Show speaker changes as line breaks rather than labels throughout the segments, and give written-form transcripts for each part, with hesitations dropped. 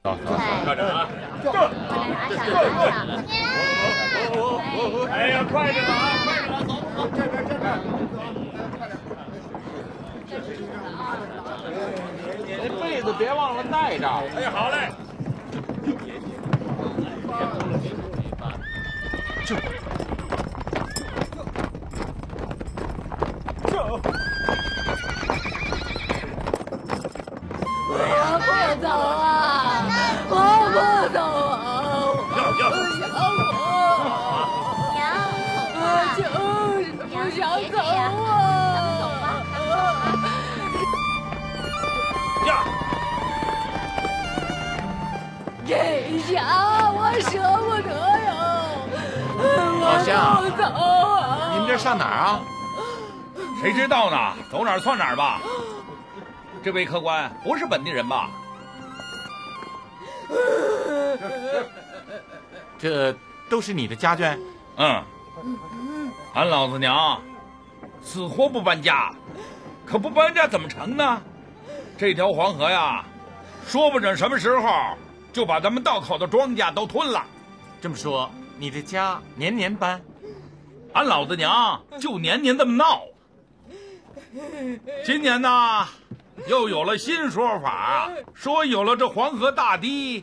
看着啊！哎呀，快着呢啊，快着呢，走，这边，
你这被子别忘了带着。
哎，好嘞。
我不走啊！我不走啊！我就是不想走啊！这下我舍不得呀！
老乡，
我不走啊！
你们这上哪儿啊？
谁知道呢？走哪儿算哪儿吧。这位客官不是本地人吧？
这都是你的家眷？
嗯，俺老子娘死活不搬家，可不搬家怎么成呢？这条黄河呀，说不准什么时候就把咱们道口的庄稼都吞了。
这么说，你的家年年搬？
俺老子娘就年年这么闹。今年呢，又有了新说法，说有了这黄河大堤，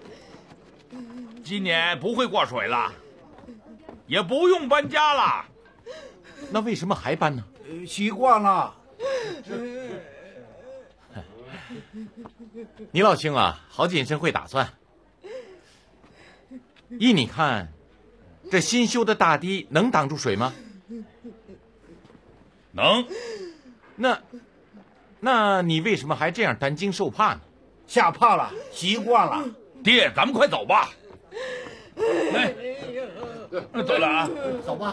今年不会过水了，也不用搬家了。
那为什么还搬呢？
习惯了。
你老兄啊，好谨慎会打算。依你看，这新修的大堤能挡住水吗？
能。
那你为什么还这样担惊受怕呢？
吓怕了，习惯了。
爹，咱们快走吧。哎，走了啊，
走吧，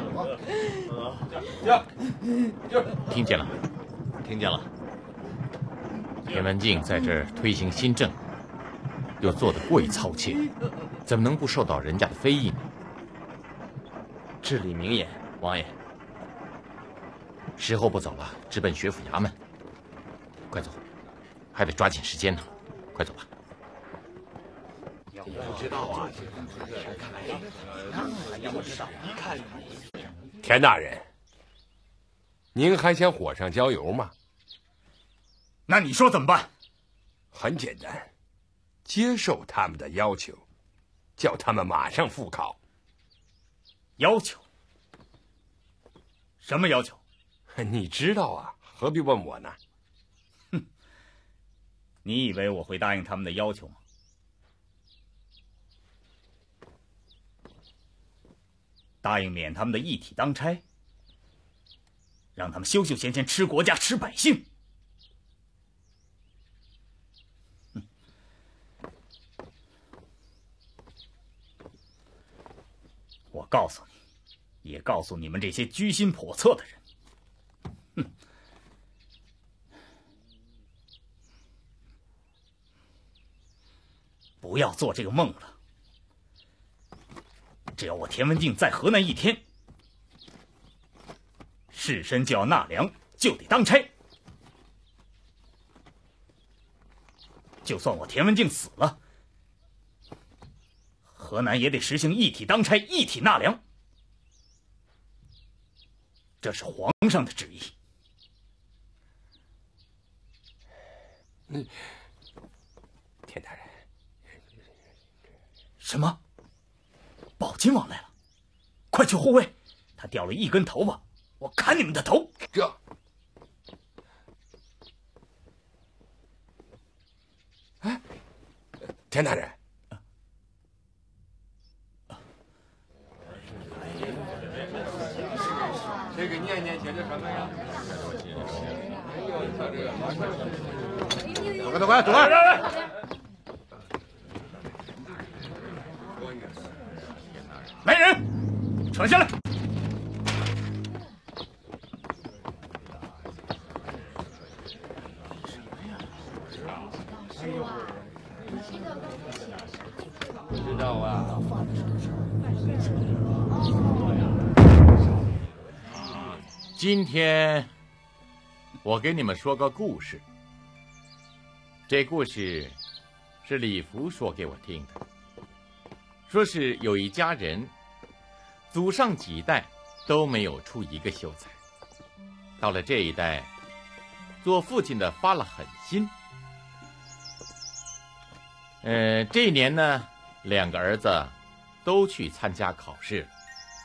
走。
听见了，听见了。田文镜在这儿推行新政，又做得过于操切，怎么能不受到人家的非议呢？
至理名言，王爷。
时候不早了，直奔学府衙门。快走，还得抓紧时间呢。快走吧。
不知道啊，
田大人，您还想火上浇油吗？
那你说怎么办？
很简单，接受他们的要求，叫他们马上复考。
要求？什么要求？
你知道啊，何必问我呢？
哼，你以为我会答应他们的要求吗？答应免他们的一体当差，让他们休休闲闲吃国家吃百姓。我告诉你，也告诉你们这些居心叵测的人，哼，不要做这个梦了。只要我田文镜在河南一天，士绅就要纳粮，就得当差。就算我田文镜死了，河南也得实行一体当差，一体纳粮。这是皇上的旨意。
田大人，
什么？宝金王来了，快去护卫！他掉了一根头发，我砍你们的头！
这，哎，田大人，这个念念写的什么呀？
走快，走快！
来人，扯下来！
知道啊。
今天我给你们说个故事。这故事是李福说给我听的，说是有一家人，祖上几代都没有出一个秀才，到了这一代，做父亲的发了狠心。这一年呢，2个儿子都去参加考试了，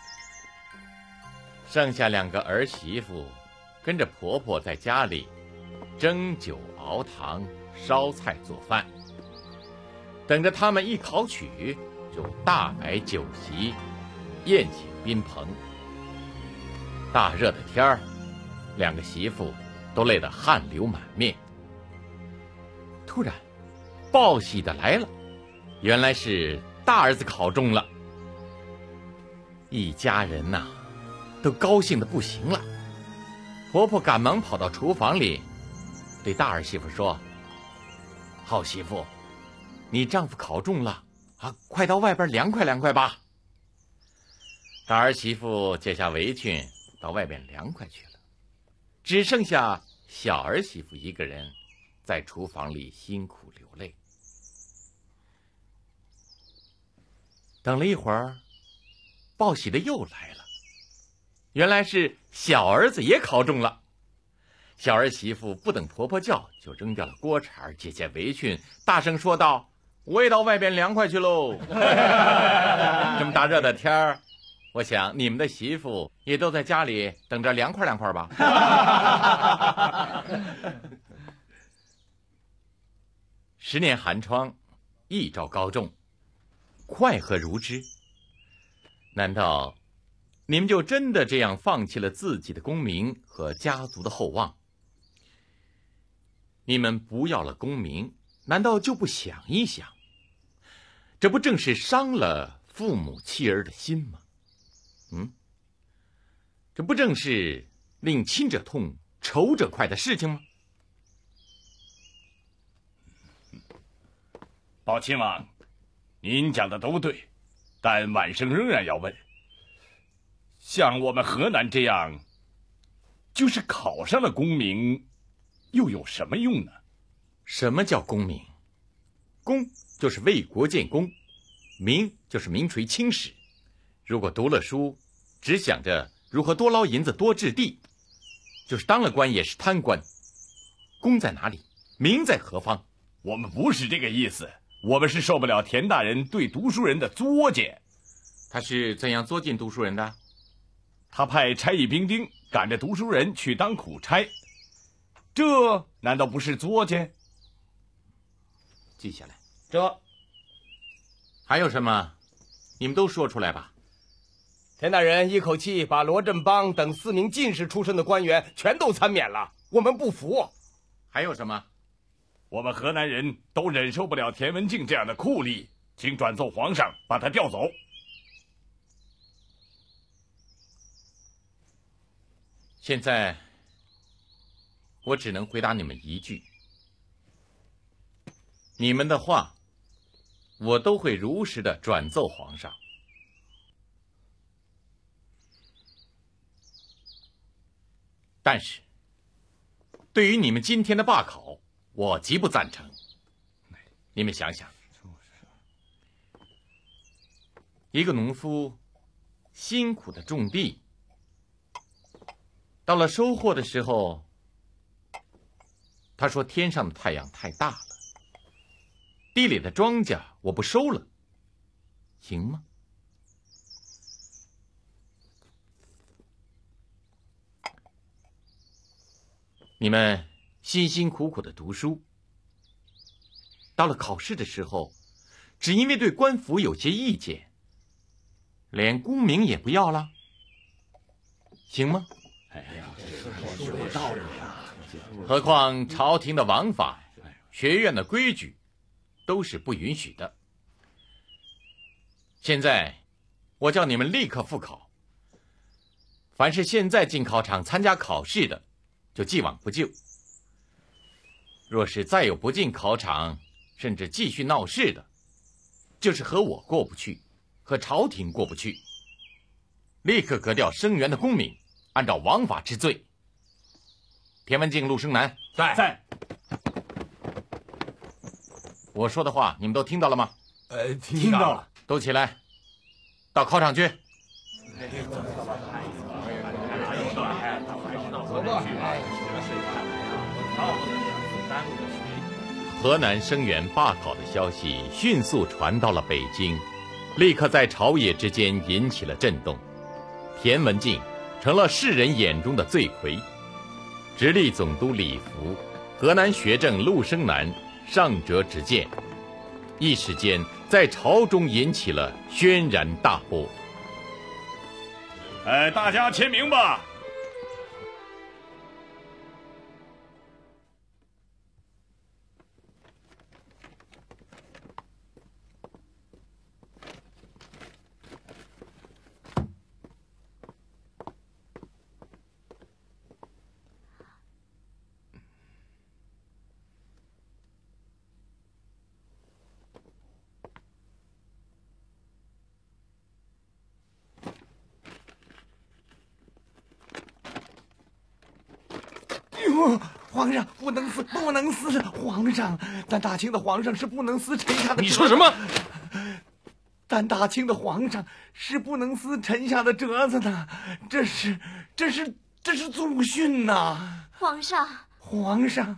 剩下2个儿媳妇跟着婆婆在家里蒸酒熬糖、烧菜做饭，等着他们一考取，就大摆酒席，宴请宾朋。大热的天儿，2个媳妇都累得汗流满面。突然，报喜的来了，原来是大儿子考中了。一家人呐，都高兴得不行了。婆婆赶忙跑到厨房里，对大儿媳妇说：“好媳妇，你丈夫考中了啊，快到外边凉快凉快吧。”大儿媳妇解下围裙，到外边凉快去了，只剩下小儿媳妇一个人在厨房里辛苦流泪。等了一会儿，报喜的又来了，原来是小儿子也考中了。小儿媳妇不等婆婆叫，就扔掉了锅铲，解下围裙，大声说道：“我也到外边凉快去喽！”这么大热的天儿，我想你们的媳妇也都在家里等着凉快凉快吧。10年寒窗，一朝高中，快何如之？难道你们就真的这样放弃了自己的功名和家族的厚望？你们不要了功名，难道就不想一想，这不正是伤了父母妻儿的心吗？这不正是令亲者痛，仇者快的事情吗？
宝亲王，您讲的都对，但晚生仍然要问，像我们河南这样，就是考上了功名，又有什么用呢？
什么叫功名？功就是为国建功，名就是名垂青史。如果读了书，只想着如何多捞银子多置地，就是当了官也是贪官。功在哪里？名在何方？
我们不是这个意思，我们是受不了田大人对读书人的作践。
他是怎样作践读书人的？
他派差役兵丁赶着读书人去当苦差，这难道不是作践？
记下来。
这
还有什么？你们都说出来吧。
田大人一口气把罗振邦等4名进士出身的官员全都参免了，我们不服。
还有什么？
我们河南人都忍受不了田文镜这样的酷吏，请转奏皇上把他调走。
现在我只能回答你们一句，你们的话我都会如实的转奏皇上。但是对于你们今天的罢考，我极不赞成。你们想想，一个农夫辛苦的种地，到了收获的时候，他说天上的太阳太大了，地里的庄稼我不收了，行吗？你们辛辛苦苦的读书，到了考试的时候，只因为对官府有些意见，连功名也不要了，行吗？
有道理啊！
何况朝廷的王法、学院的规矩都是不允许的。现在我叫你们立刻复考，凡是现在进考场参加考试的，就既往不咎。若是再有不进考场，甚至继续闹事的，就是和我过不去，和朝廷过不去，立刻革掉生源的功名，按照王法治罪。田文镜、陆生南
在。
我说的话你们都听到了吗？
听到了。
都起来，到考场去。河南生源罢考的消息迅速传到了北京，立刻在朝野之间引起了震动。田文镜成了世人眼中的罪魁，直隶总督李福、河南学政陆生南上折直谏，一时间在朝中引起了轩然大波。
大家签名吧。
皇上不能死，不能死！皇上，咱大清的皇上是不能死臣下的。
你说什么？
咱大清的皇上是不能撕臣下的折子的，这是祖训呐！
皇上，
皇上。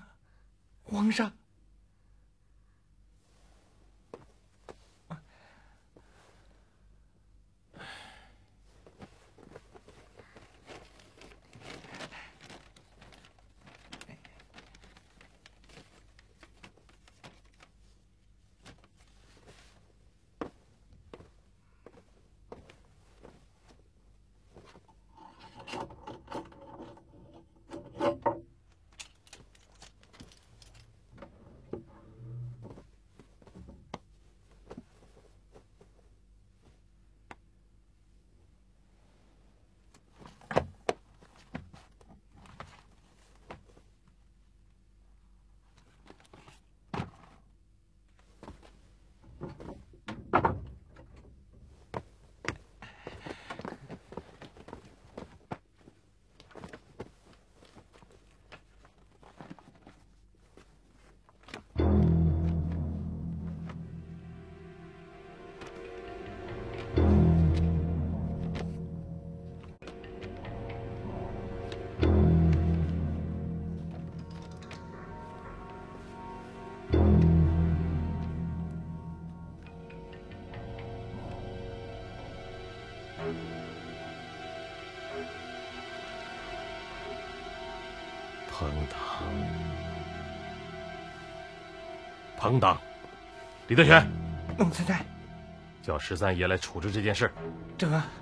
彭党，李德全，
奴才在。
叫13爷来处置这件事。
正啊。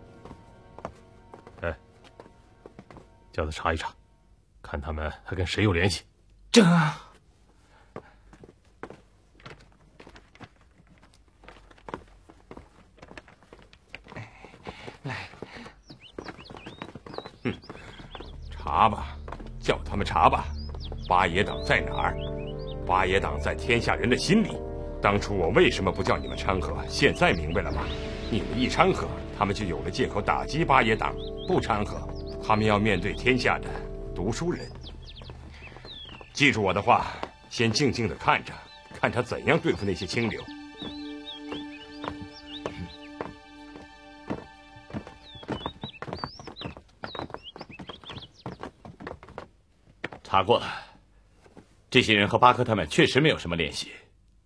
叫他查一查，看他们还跟谁有联系。
正啊。来。
查吧，叫他们查吧。八爷党在哪儿？八爷党在天下人的心里。当初我为什么不叫你们掺和？现在明白了吗？你们一掺和，他们就有了借口打击八爷党；不掺和，他们要面对天下的读书人。记住我的话，先静静地看着，看他怎样对付那些清流。
查过了，这些人和巴克他们确实没有什么联系。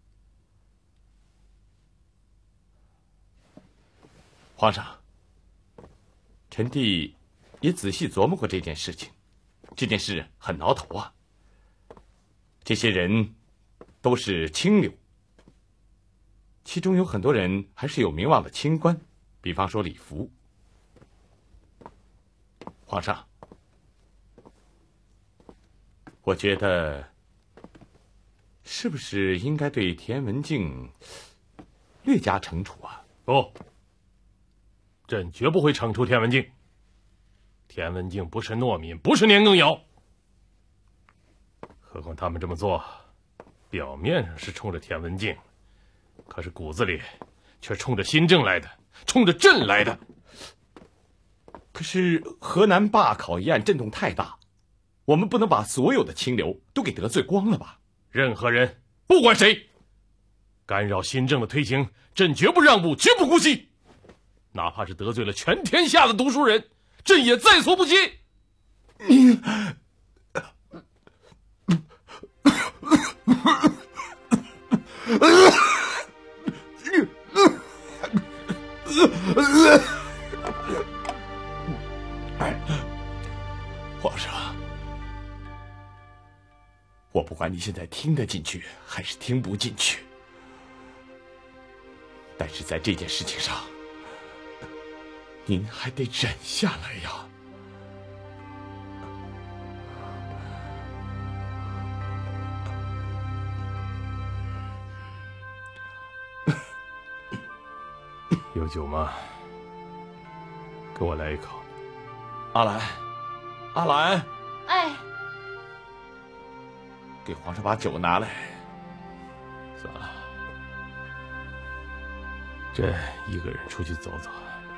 皇上，臣弟也仔细琢磨过这件事情，这件事很挠头啊。这些人都是清流，其中有很多人还是有名望的清官，比方说李福。皇上，我觉得是不是应该对田文镜略加惩处啊？
不，朕绝不会惩处田文镜。田文镜不是糯米，不是年羹尧。何况他们这么做，表面上是冲着田文镜，可是骨子里却冲着新政来的，冲着朕来的。
可是河南罢考一案震动太大，我们不能把所有的清流都给得罪光了吧？
任何人，不管谁， 干扰新政的推行，朕绝不让步，绝不姑息。哪怕是得罪了全天下的读书人，朕也在所不惜。
你。
皇上，我不管你现在听得进去还是听不进去，但是在这件事情上，您还得忍下来呀。
有酒吗？给我来一口。
阿兰，阿兰，
哎，
给皇上把酒拿来。
算了，朕一个人出去走走。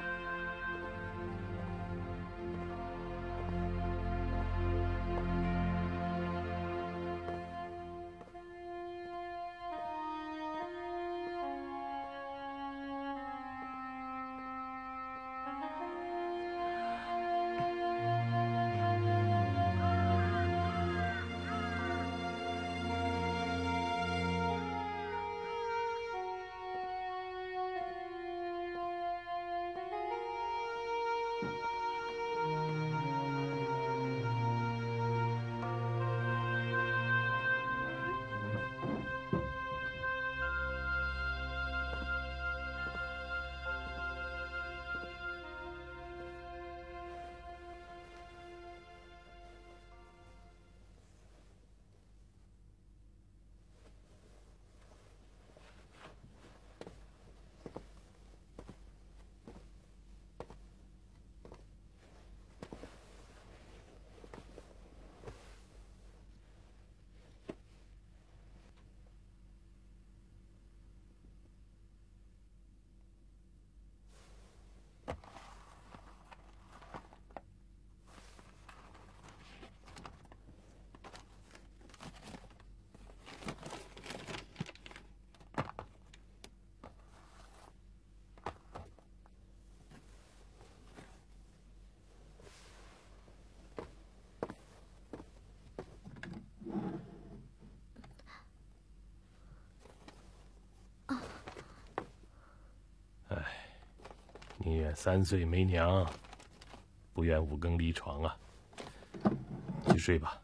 宁愿3岁没娘，不愿5更离床啊！去睡吧。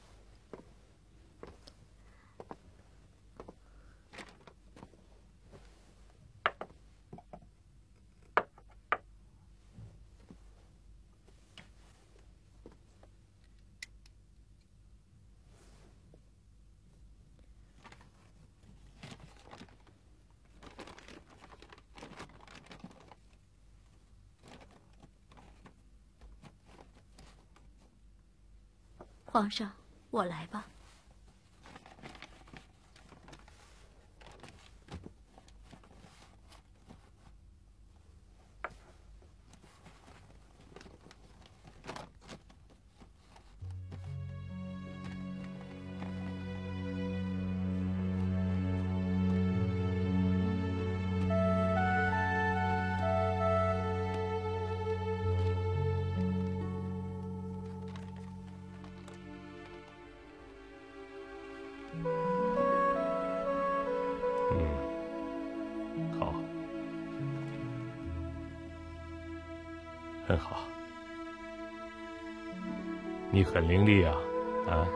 皇上，我来吧。
好，很好，你很伶俐啊，啊！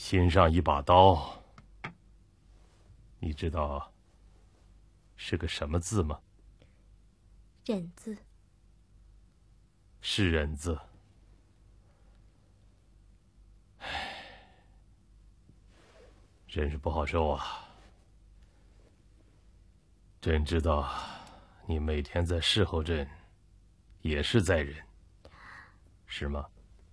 心上一把刀，你知道是个什么字吗？
忍字。
是忍字。真是不好受啊！朕知道，你每天在侍候朕，也是在忍，是吗？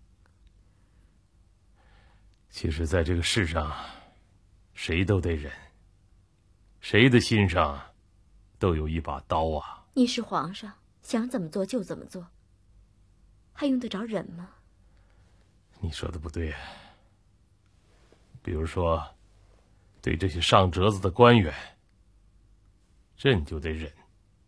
其实，在这个世上，谁都得忍，谁的心上都有一把刀啊！
你是皇上，想怎么做就怎么做，还用得着忍吗？
你说的不对。比如说，对这些上折子的官员，朕就得忍；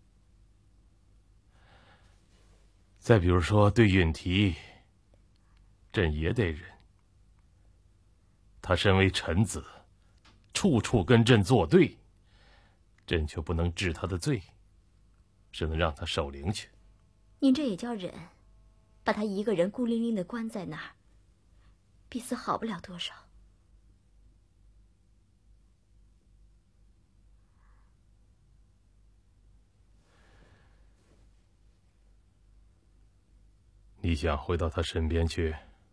再比如说对允提，朕也得忍。他身为臣子，处处跟朕作对，朕却不能治他的罪，只能让他守灵去。
您这也叫忍？把他一个人孤零零的关在那儿，比死好不了多少。
你想回到他身边去，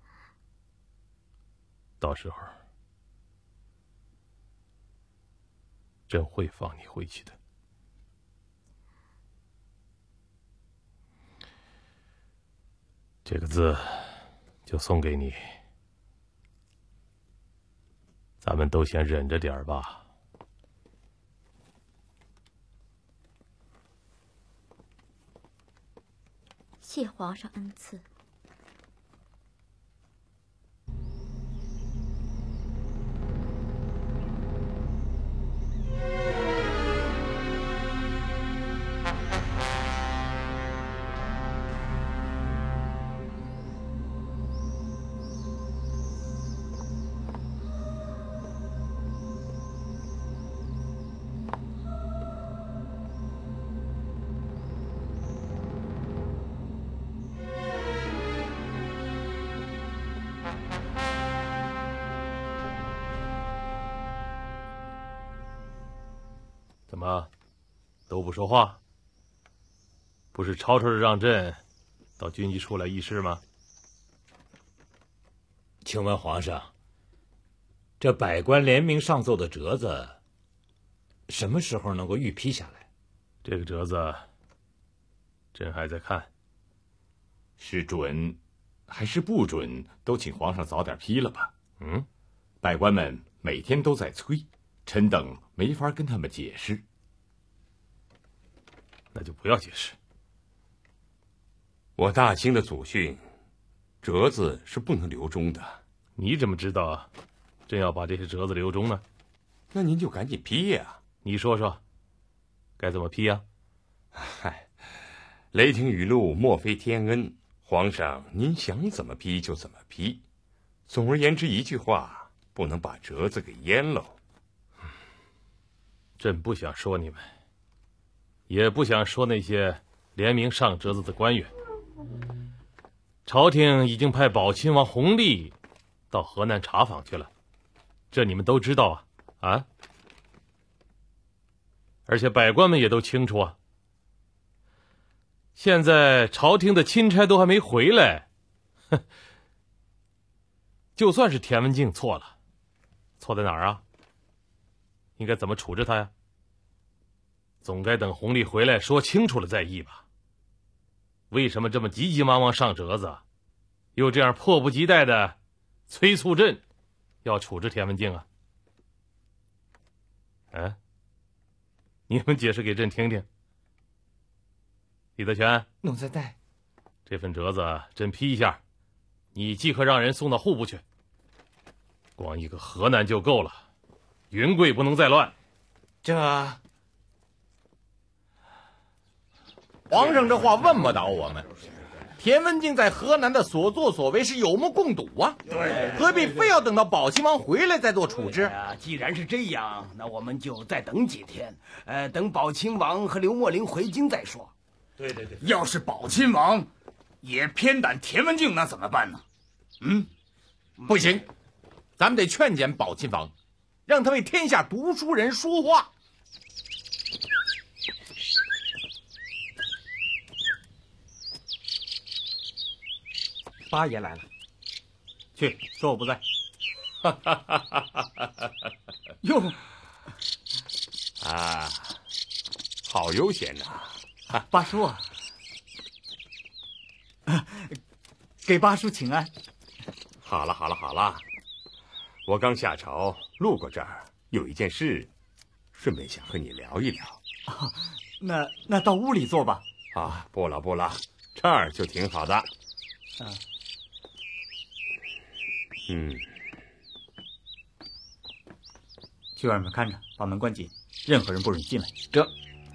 到时候朕会放你回去的。这个字就送给你，咱们都先忍着点儿吧。
谢皇上恩赐。
怎么，都不说话？不是吵吵着让朕到军机处来议事吗？
请问皇上，这百官联名上奏的折子，什么时候能够预批下来？
这个折子，朕还在看。
是准还是不准，都请皇上早点批了吧。百官们每天都在催，臣等没法跟他们解释。
那就不要解释。
我大清的祖训，折子是不能留中的。
你怎么知道朕要把这些折子留中呢？
那您就赶紧批呀！
你说说，该怎么批呀？
嗨，雷霆雨露莫非天恩，皇上您想怎么批就怎么批。总而言之一句话，不能把折子给淹喽。
朕不想说你们，也不想说那些联名上折子的官员。朝廷已经派宝亲王弘历到河南查访去了，这你们都知道啊。而且百官们也都清楚啊。现在朝廷的钦差都还没回来，就算是田文镜错了，错在哪儿啊？应该怎么处置他呀？总该等弘历回来说清楚了再议吧。为什么这么急急忙忙上折子，又这样迫不及待的催促朕要处置田文镜啊？你们解释给朕听听。李德全，
奴才在。
这份折子朕批一下，你即刻让人送到户部去。光一个河南就够了，云贵不能再乱。
皇上这话问不倒我们。田文镜在河南的所作所为是有目共睹啊，
对，
何必非要等到宝亲王回来再做处置？
既然是这样，那我们就再等几天，等宝亲王和刘墨林回京再说。
对，
要是宝亲王也偏袒田文镜，那怎么办呢？
不行，
咱们得劝谏宝亲王，让他为天下读书人说话。
八爷来了，去说我不在。哟，
啊，好悠闲呐！
八叔啊，给八叔请安。
好了好了好了，我刚下朝，路过这儿，有一件事，顺便想和你聊一聊。
啊，那到屋里坐吧。
啊，不了不了，这儿就挺好的。
去外面看着，把门关紧，任何人不准进来。
这。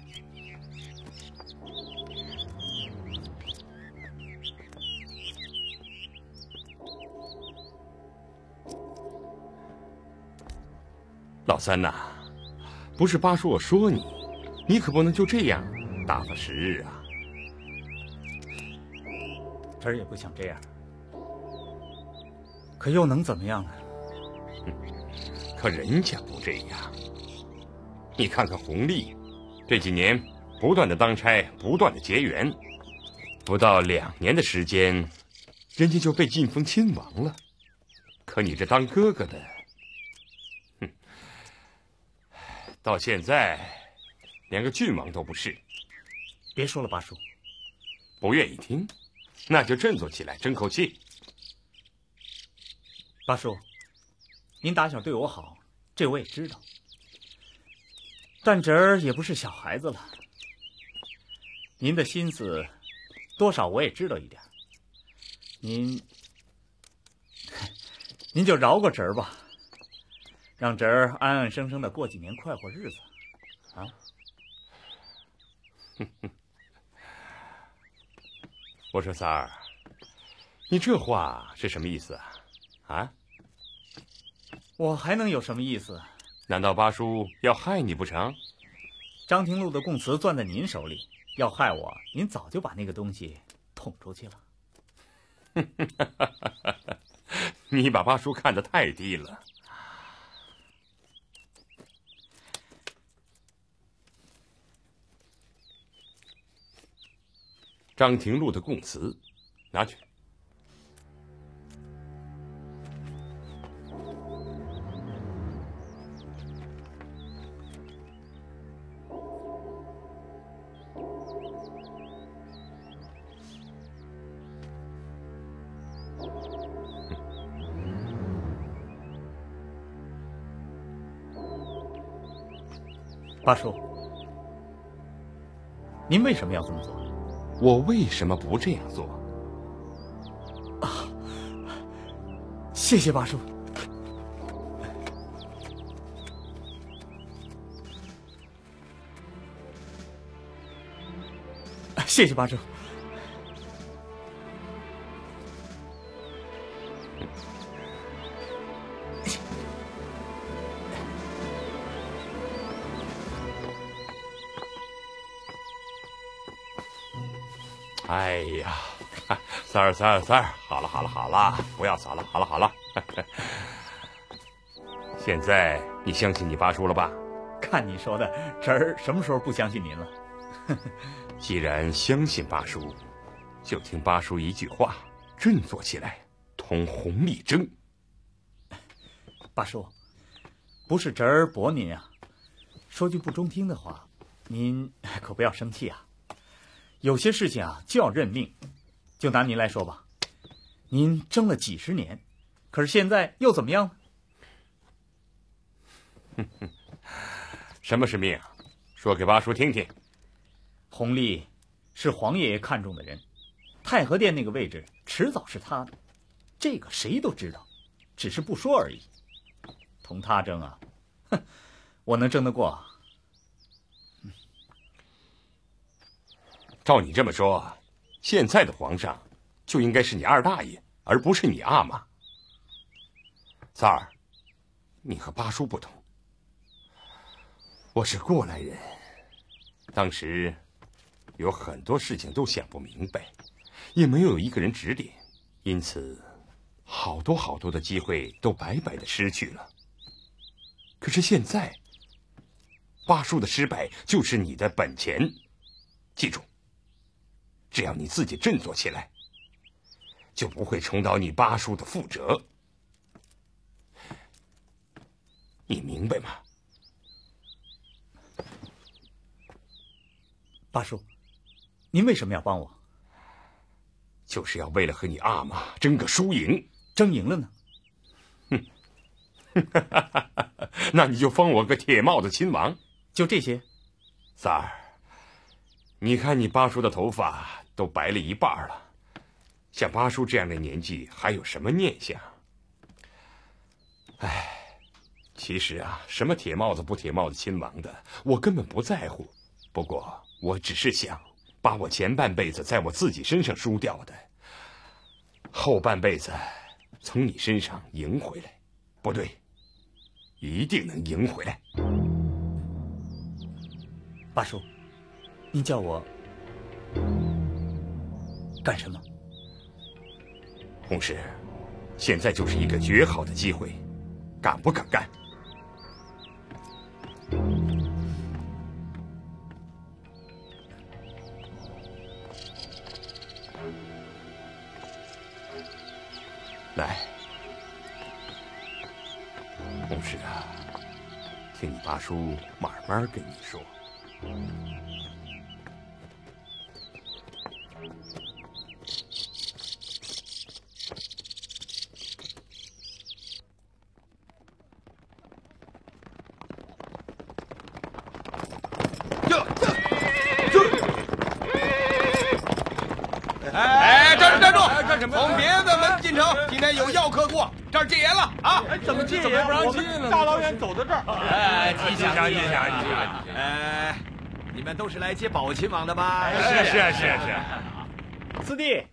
老三呐，不是八叔我说你，你可不能就这样打发时日啊。
侄儿也不想这样，可又能怎么样呢？
可人家不这样。你看看弘历，这几年不断的当差，不断的结缘，不到2年的时间，人家就被晋封亲王了。可你这当哥哥的，到现在连个郡王都不是。
别说了，八叔。
不愿意听，那就振作起来，争口气。
八叔，您打小对我好，这我也知道。但侄儿也不是小孩子了，您的心思多少我也知道一点。您就饶过侄儿吧，让侄儿安安生生的过几年快活日子，啊！
我说三儿，你这话是什么意思啊？啊？
我还能有什么意思？
难道八叔要害你不成？
张廷禄的供词攥在您手里，要害我，您早就把那个东西捅出去了。
你把八叔看得太低了。张廷禄的供词，拿去。
八叔，您为什么要这么做？
我为什么不这样做？
啊，谢谢八叔。谢谢八叔。
哎呀，三儿，好了，不要扫了，好了。现在你相信你八叔了吧？
看你说的，侄儿什么时候不相信您了？
既然相信八叔，就听八叔一句话，振作起来，同弘历争。
八叔，不是侄儿驳您啊，说句不中听的话，您可不要生气啊。有些事情啊，就要认命。就拿您来说吧，您争了几十年，可是现在又怎么样
呢？什么是命？说给八叔听听。
弘历是皇爷爷看中的人，太和殿那个位置迟早是他的，这个谁都知道，只是不说而已。同他争啊，哼，我能争得过？
照你这么说，现在的皇上就应该是你二大爷，而不是你阿玛。三儿，你和八叔不同，我是过来人，当时有很多事情都想不明白，也没有一个人指点，因此好多好多的机会都白白的失去了。可是现在，巴叔的失败就是你的本钱。记住，只要你自己振作起来，就不会重蹈你巴叔的覆辙。你明白吗？
巴叔，您为什么要帮我？
就是要为了和你阿玛争个输赢。
争赢了呢？
那你就封我个铁帽子亲王。
就这些？
三儿，你看你巴叔的头发都白了一半了，像巴叔这样的年纪还有什么念想？哎，其实啊，什么铁帽子不铁帽子亲王的，我根本不在乎。不过我只是想把我前半辈子在我自己身上输掉的，后半辈子从你身上赢回来。不对，一定能赢回来。
巴叔，您叫我干什么？
洪师，现在就是一个绝好的机会，敢不敢干？来，洪师啊，听你巴叔慢慢跟你说。
哎，站住！从别的门进城，今天有要客过，这儿戒严了啊！
怎么戒严？不让进呢？大老远走到这儿。
哎，吉祥！你们都是来接宝琴王的吧？
是。
四弟，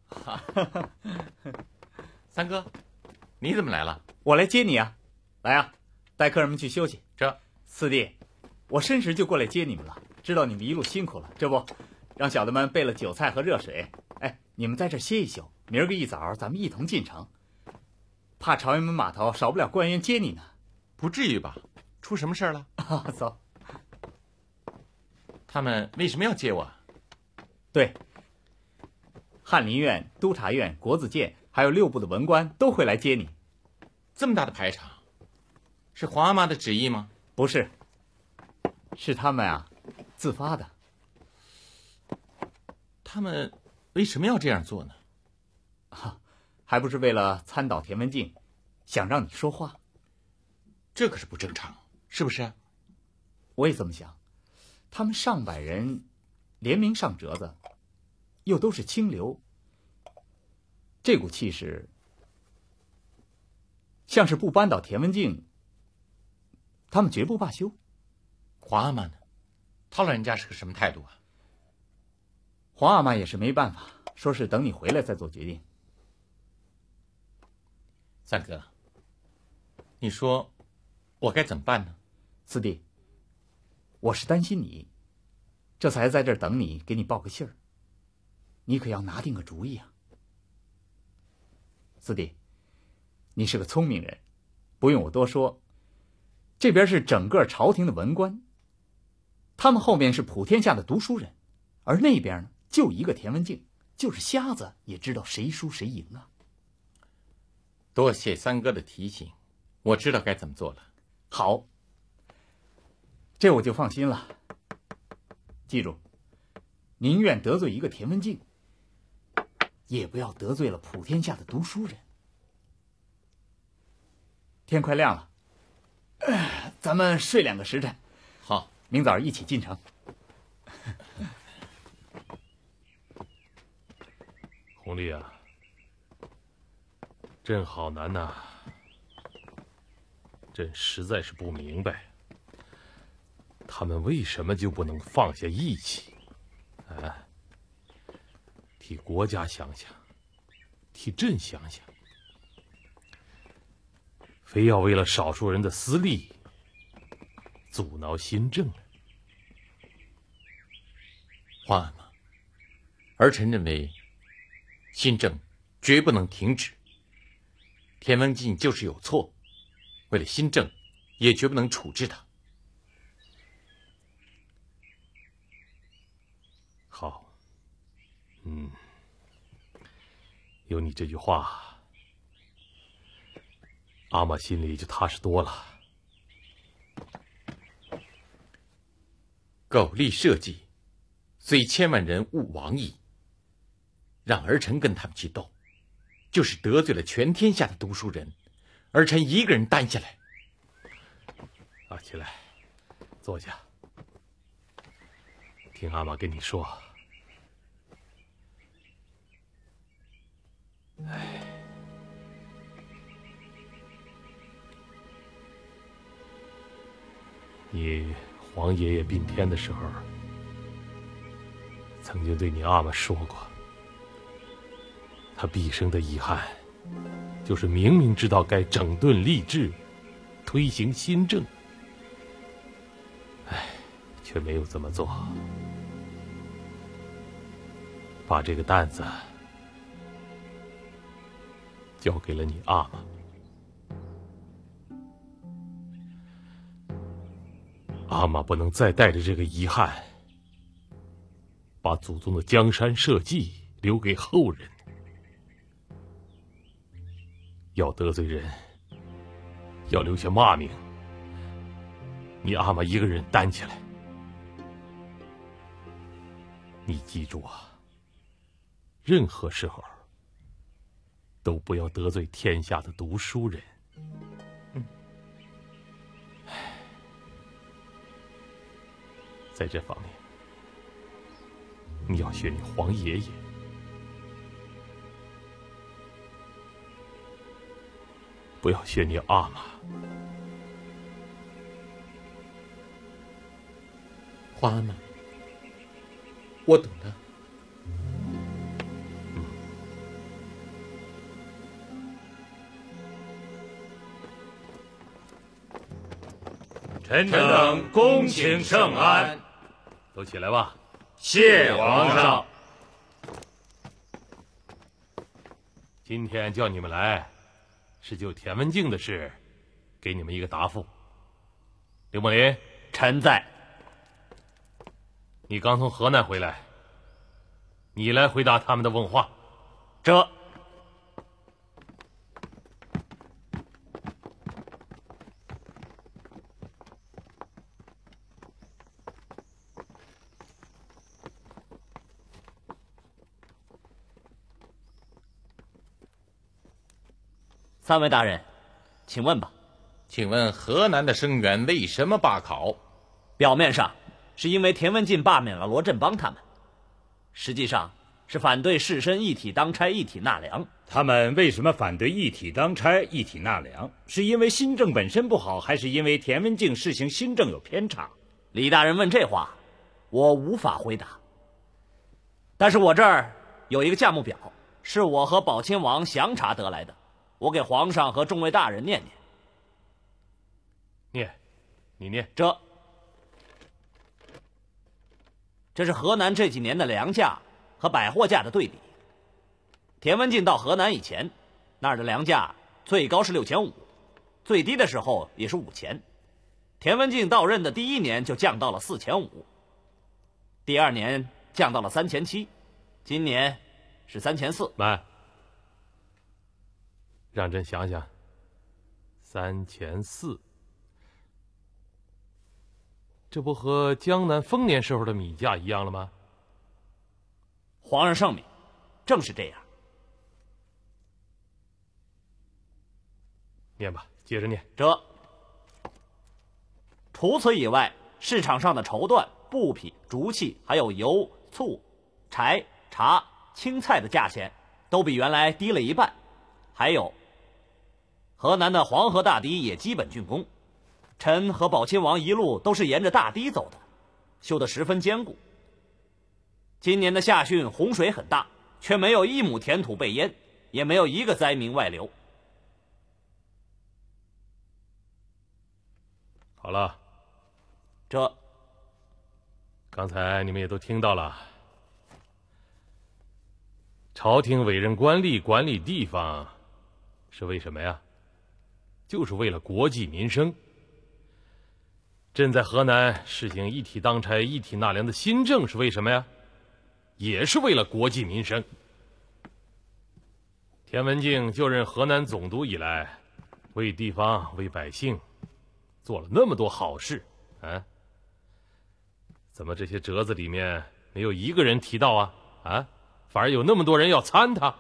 三哥，你怎么来了？
我来接你啊！来啊，带客人们去休息。
这
四弟，我申时就过来接你们了，知道你们一路辛苦了，这不，让小的们备了酒菜和热水。哎，你们在这歇一宿，明儿个一早咱们一同进城。怕朝阳门码头少不了官员接你呢。
不至于吧？出什么事儿了？
走。
他们为什么要接我？
对，翰林院、督察院、国子监，还有6部的文官都会来接你。
这么大的排场，是皇阿玛的旨意吗？
不是，是他们啊，自发的。
他们为什么要这样做呢？
还不是为了参倒田文镜，想让你说话。
这可是不正常，是不是？
我也这么想。他们上百人联名上折子，又都是清流，这股气势像是不扳倒田文镜，他们绝不罢休。
皇阿玛呢？他老人家是个什么态度啊？
皇阿玛也是没办法，说是等你回来再做决定。
三哥，你说我该怎么办呢？
四弟，我是担心你，这才在这儿等你，给你报个信儿。你可要拿定个主意啊！四弟，你是个聪明人，不用我多说。这边是整个朝廷的文官，他们后面是普天下的读书人，而那边呢，就一个田文镜，就是瞎子也知道谁输谁赢啊！
多谢三哥的提醒，我知道该怎么做了。
好，这我就放心了。记住，宁愿得罪一个田文镜，也不要得罪了普天下的读书人。天快亮了，咱们睡2个时辰。
好，
明早一起进城。
弘历啊，朕好难呐，朕实在是不明白，他们为什么就不能放下义气，啊，替国家想想，替朕想想，非要为了少数人的私利阻挠新政。
皇阿玛，儿臣认为新政绝不能停止。 田文镜就是有错，为了新政，也绝不能处置他。
好，有你这句话，阿玛心里就踏实多了。
苟利社稷，虽千万人勿往矣。让儿臣跟他们去斗，就是得罪了全天下的读书人，儿臣一个人担下来。
起来，坐下，听阿玛跟你说。你皇爷爷病天的时候，曾经对你阿玛说过，他毕生的遗憾，就是明明知道该整顿吏治，推行新政，却没有这么做，把这个担子交给了你阿玛。阿玛不能再带着这个遗憾，把祖宗的江山社稷留给后人。要得罪人，要留下骂名，你阿玛一个人担起来。你记住啊，任何时候都不要得罪天下的读书人。在这方面，你要学你皇爷爷，不要学你阿玛。
皇阿玛，我懂了。
臣等恭请圣安。
都起来吧。
谢皇上。
今天叫你们来，是就田文镜的事，给你们一个答复。刘墨林，
臣在。
你刚从河南回来，你来回答他们的问话。
这。三位大人，请问吧。
请问河南的生源为什么罢考？
表面上是因为田文镜罢免了罗振邦他们，实际上是反对士绅一体当差一体纳粮。
他们为什么反对一体当差一体纳粮？是因为新政本身不好，还是因为田文镜试行新政有偏差？
李大人问这话，我无法回答。但是我这儿有一个价目表，是我和宝亲王详查得来的，我给皇上和众位大人念念。
你念。
这是河南这几年的粮价和百货价的对比。田文镜到河南以前，那儿的粮价最高是6500，最低的时候也是5000。田文镜到任的第1年就降到了4500，第2年降到了3700，今年是3400。
慢，让朕想想，3400，这不和江南丰年时候的米价一样了吗？
皇上圣明，正是这样。
念吧，接着念。
除此以外，市场上的绸缎、布匹、竹器，还有油、醋、柴、茶、青菜的价钱，都比原来低了1半。还有，河南的黄河大堤也基本竣工，臣和宝亲王一路都是沿着大堤走的，修得十分坚固。今年的夏汛洪水很大，却没有1亩田土被淹，也没有一个灾民外流。
好了，刚才你们也都听到了，朝廷委任官吏管理地方， 是为什么呀？就是为了国计民生。朕在河南实行一体当差、一体纳粮的新政是为什么呀？也是为了国计民生。田文镜就任河南总督以来，为地方、为百姓做了那么多好事，啊，怎么这些折子里面没有一个人提到啊？啊，反而有那么多人要参他？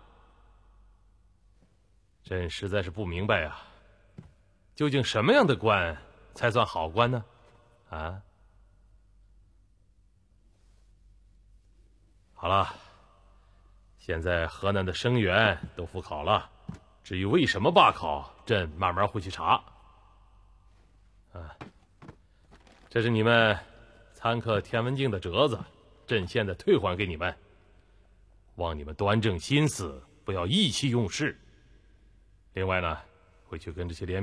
朕实在是不明白啊，究竟什么样的官才算好官呢？啊，好了，现在河南的生源都复考了，至于为什么罢考，朕慢慢会去查。啊，这是你们参课田文镜的折子，朕现在退还给你们，望你们端正心思，不要意气用事。另外呢，回去跟这些联